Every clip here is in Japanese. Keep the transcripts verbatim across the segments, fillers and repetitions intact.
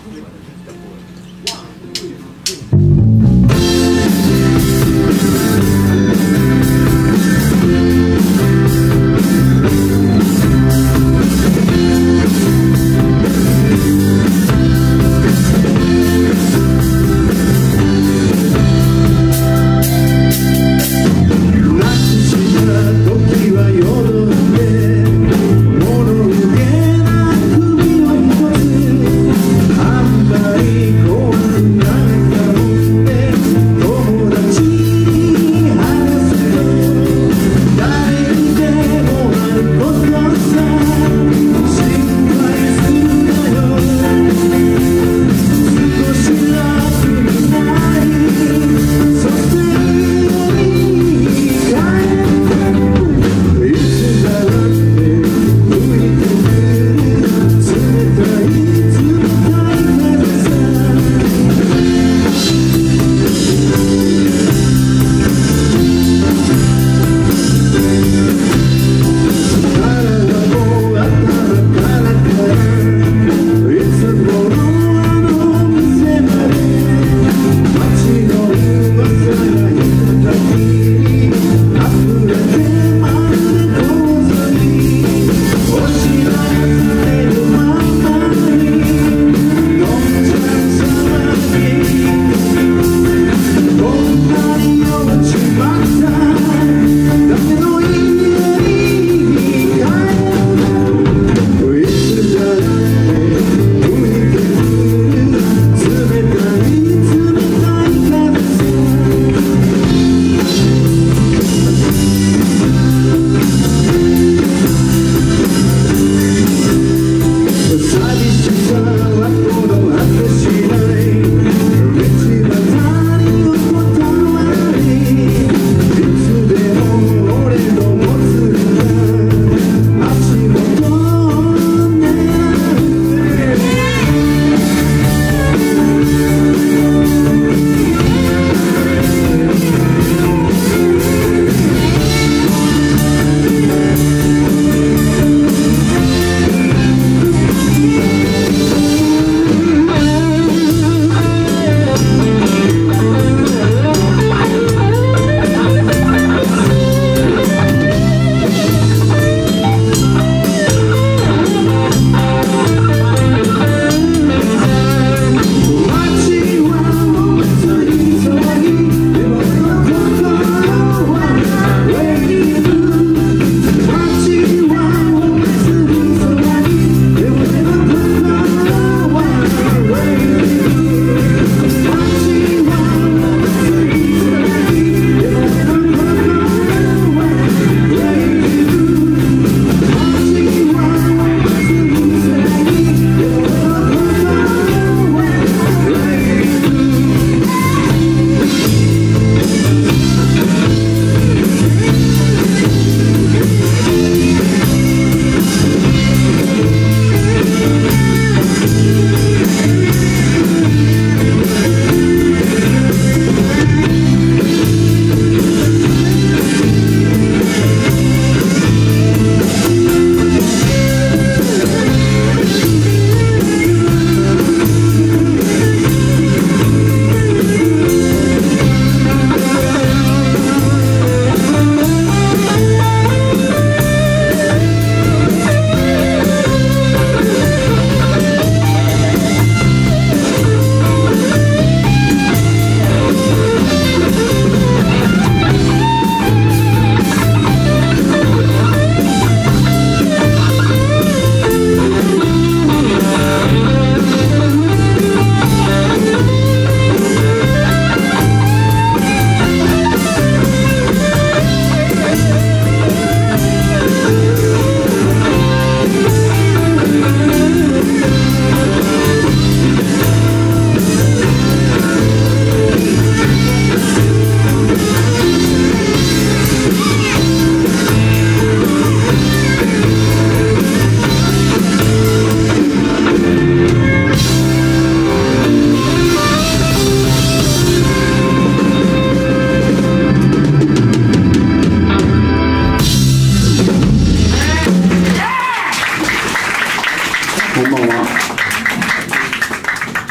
こんばんは。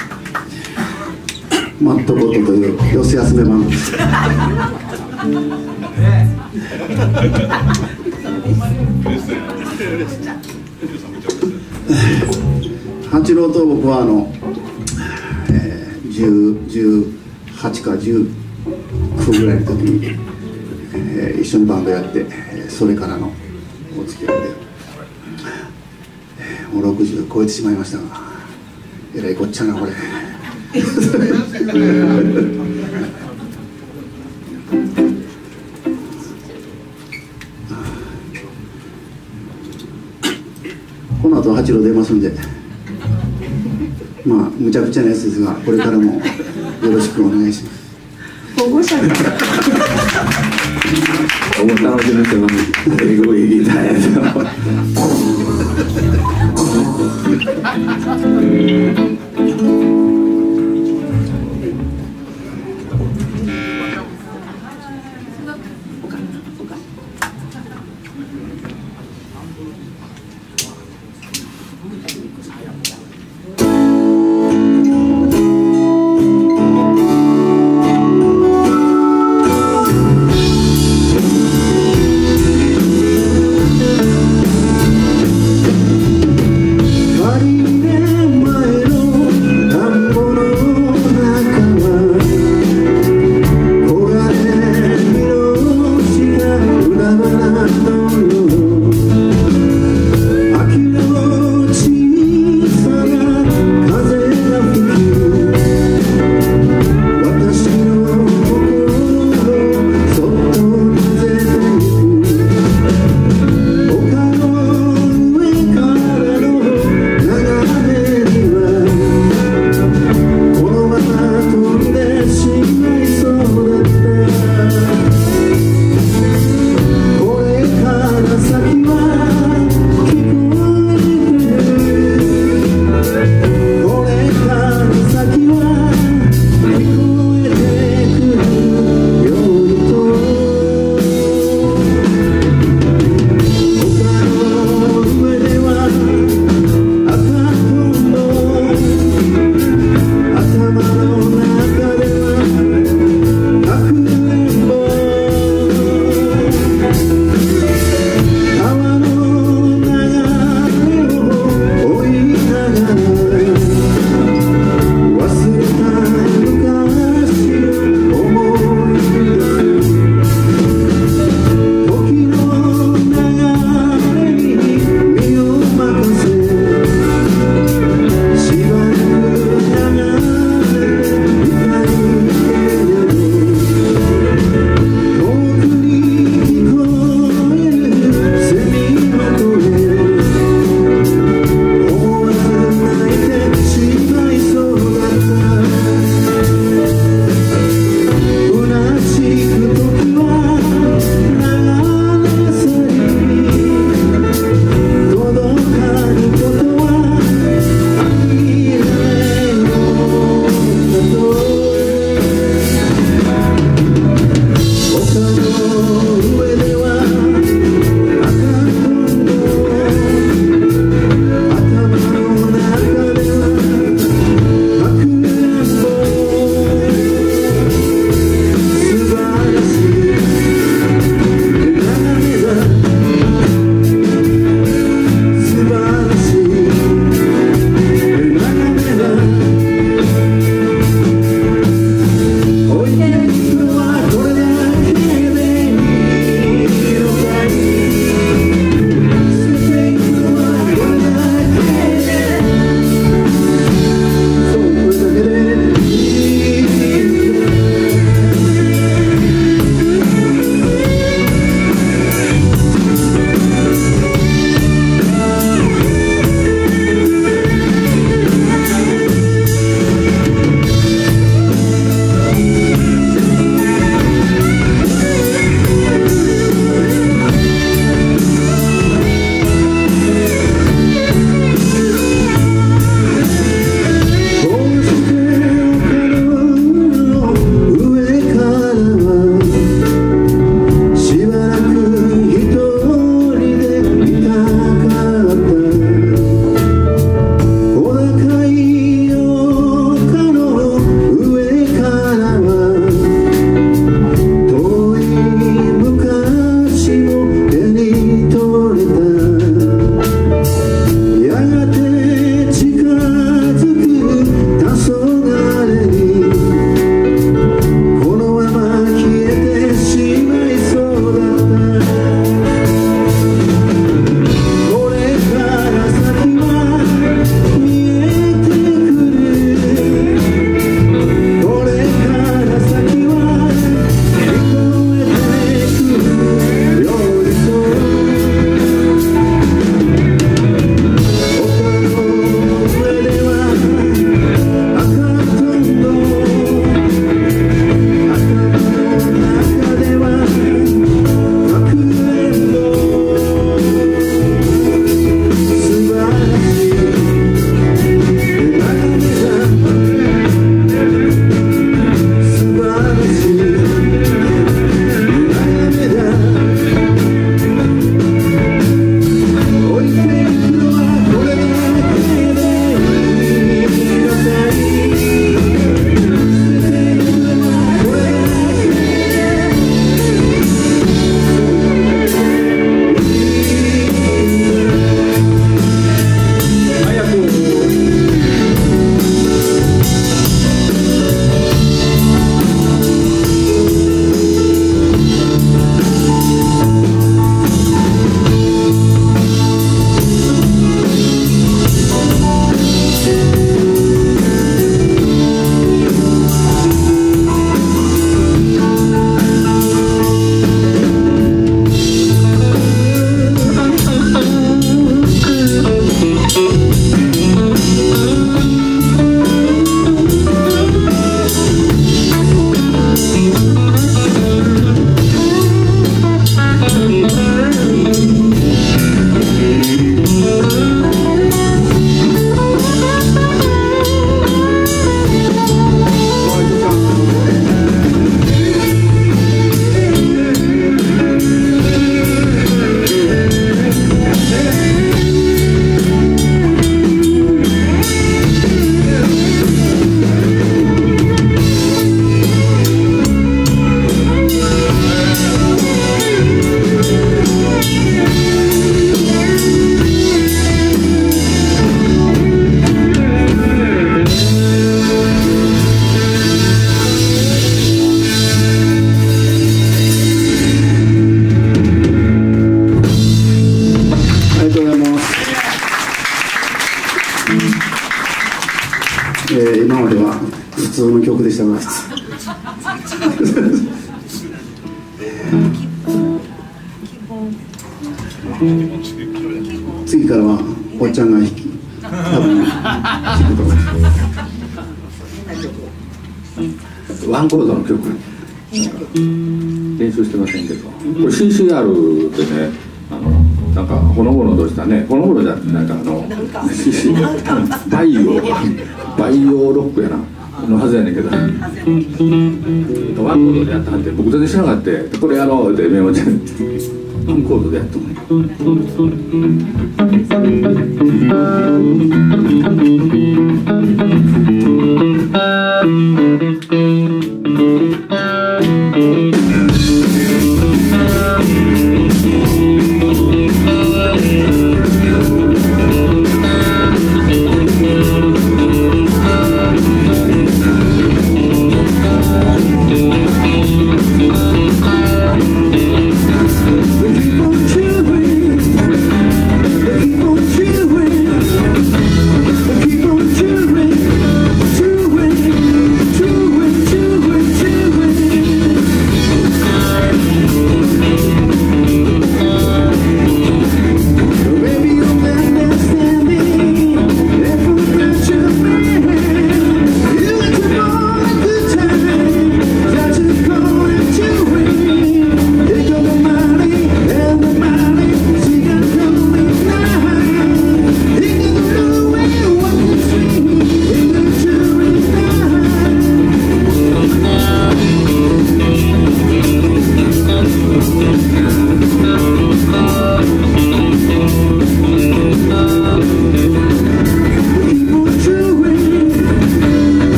マットコットという寄せ集めバンドです。八郎と僕はあの、えー、じゅう、じゅうはちかじゅうきゅうぐらいの時に、えー、一緒にバンドやって、それからのお付き合いで、えー、もうろくじゅう超えてしまいましたが、えらいこっちゃなこれ。この後八郎出ますんで、まあむちゃくちゃなやつですが、これからもよろしくお願いします。 保護者がお楽しみにしてます。えぐいギターやつ 「 ー、今までは普通の曲でしたが次からはおっちゃんが弾き多分弾くと思います。 ワンコードの曲練習してませんけど、これ シーシーアール でね、あのなんかほのぼのとしたね、ほのぼのじゃなんかあのバイオバイオロックやなのはずやねんけど、ワンコードでやったはって僕全然知らなかった。これやろうってメモでワンコードでやったのね。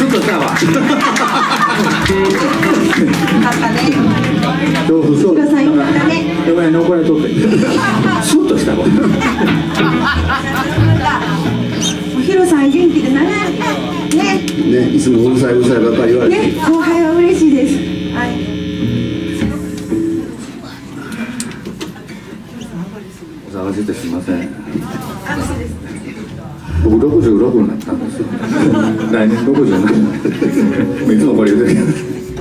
スッとしたわ。豆腐そう。 ヒロさんよかったね。 お前に怒られとって。スッとしたわ。 ヒロさん元気で長いね。 ね、いつもうるさいうるさいばっかり言われて、 ね、後輩は嬉しいです。はい。 お騒がせしてすみません。僕ろくじゅうろくになったんですよ。来年ろくじゅうなな。いつもこれ言うてるけど。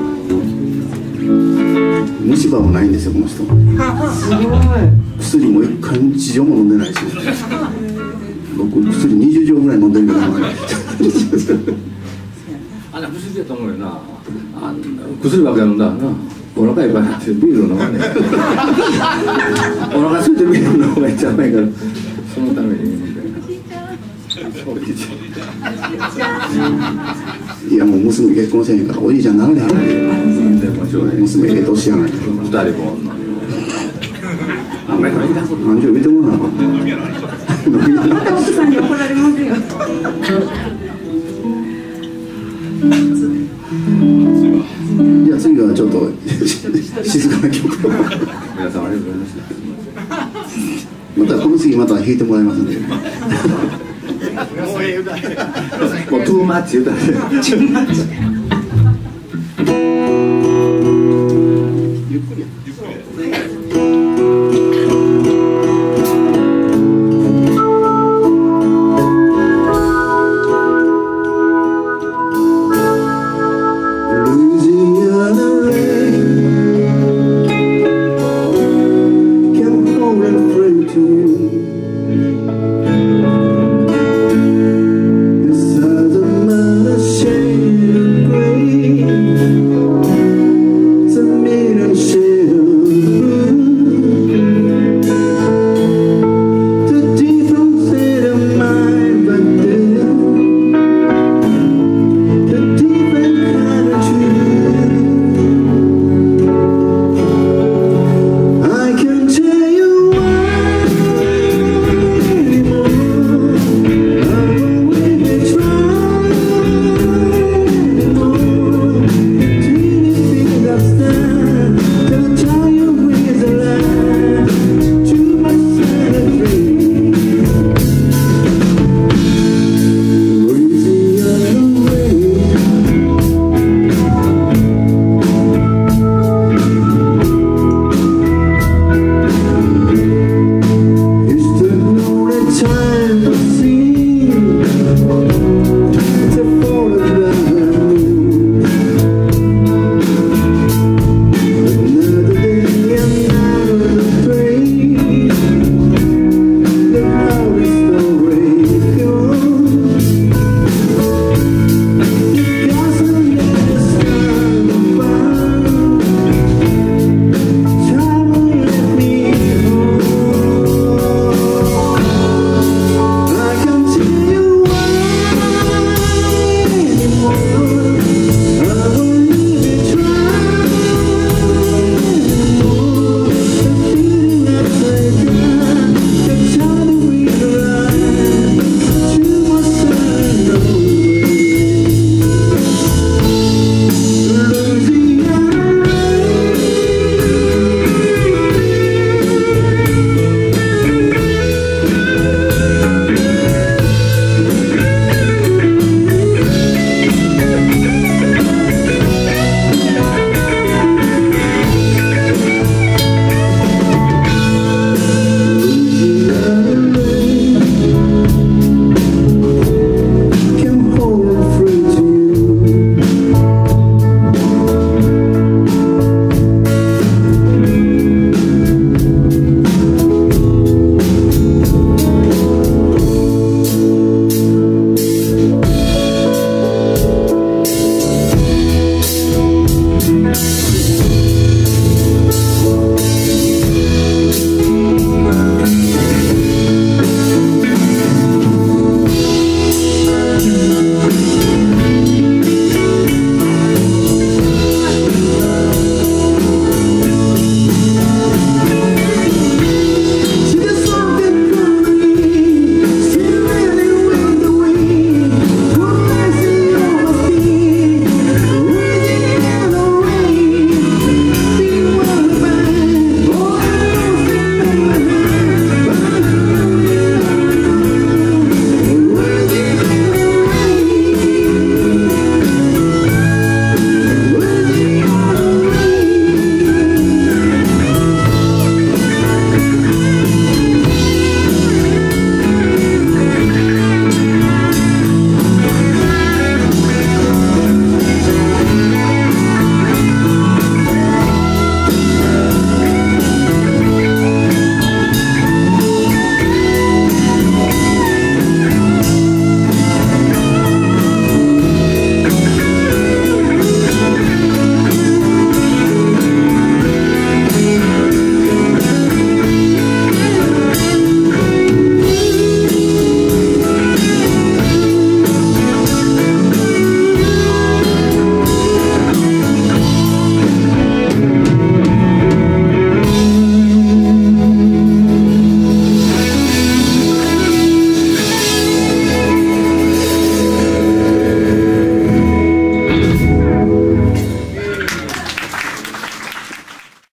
虫歯もないんですよこの人。 すごい。 薬も一回日常も飲んでないし、僕薬にじゅう錠ぐらい飲んでるけどあれ不思議やと思うよな。あ薬ばっかり飲んだらな、お腹いっぱいになってビール飲まねえ。お腹空いてビールの方がいっちゃうまいから、そのために飲んでる。 いやもう娘結婚せへんからおじいちゃんなられへん娘ええ年やないか二人もあんまりないな。 何十見てもらわなかったまた奥さんに怒られますよ。 いや次はちょっと静かな曲を皆さんありがとうございました。 またこの次また弾いてもらいますんでもうトゥーマッチ言うたら